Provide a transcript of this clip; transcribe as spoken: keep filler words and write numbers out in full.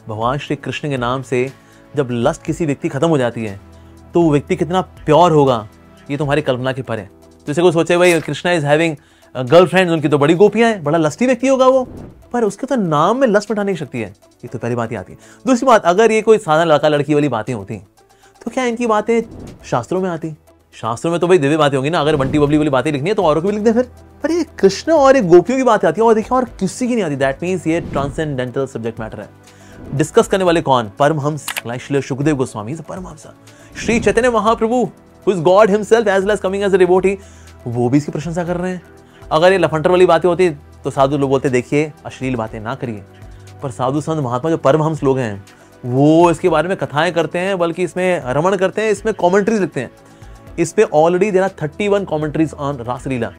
भगवान श्री कृष्ण के नाम से जब लस्ट किसी व्यक्ति खत्म हो जाती है तो वो व्यक्ति कितना प्योर होगा, ये तुम्हारी कल्पना के परे। जैसे कोई सोचे भाई कृष्णा इज हैविंग गर्लफ्रेंड्स, उनकी तो बड़ी गोपियां हैं, बड़ा लस्टी व्यक्ति होगा वो, पर उसके तो नाम में लस्ट मिटाने की शक्ति है। ये तो पहली बात ही आती है। दूसरी बात, अगर ये कोई साधारण लड़का लड़की वाली बातें होती तो क्या इनकी बातें शास्त्रों में आती? शास्त्रों में तो भाई दिव्य बातें होंगी ना। अगर बंटी बबली वाली बातें लिखनी है तो औरों को भी लिख दे फिर। पर ये कृष्ण और एक गोपियों की बात आती है और देखिए और किसी की नहीं आती। दैट मीन्स ये ट्रांसेंडेंटल सब्जेक्ट मैटर है। डिस्कस करने वाले कौन? Paramhansa Shri Sukhdev Goswami, Paramhansa Shri Chaitanya Mahaprabhu, who is God himself as well as coming as a devotee, वो भी इसकी प्रशंसा कर रहे हैं। अगर ये लफंटर वाली बातें होती तो साधु लोग बोलते देखिए अश्लील बातें ना करिए। पर साधु संत महात्मा जो परमहंस लोग हैं वो इसके बारे में कथाएं करते हैं, बल्कि इसमें रमण करते हैं, इसमें कमेंट्रीज लिखते हैं। इस पे already there are thirty one commentaries on Raslila.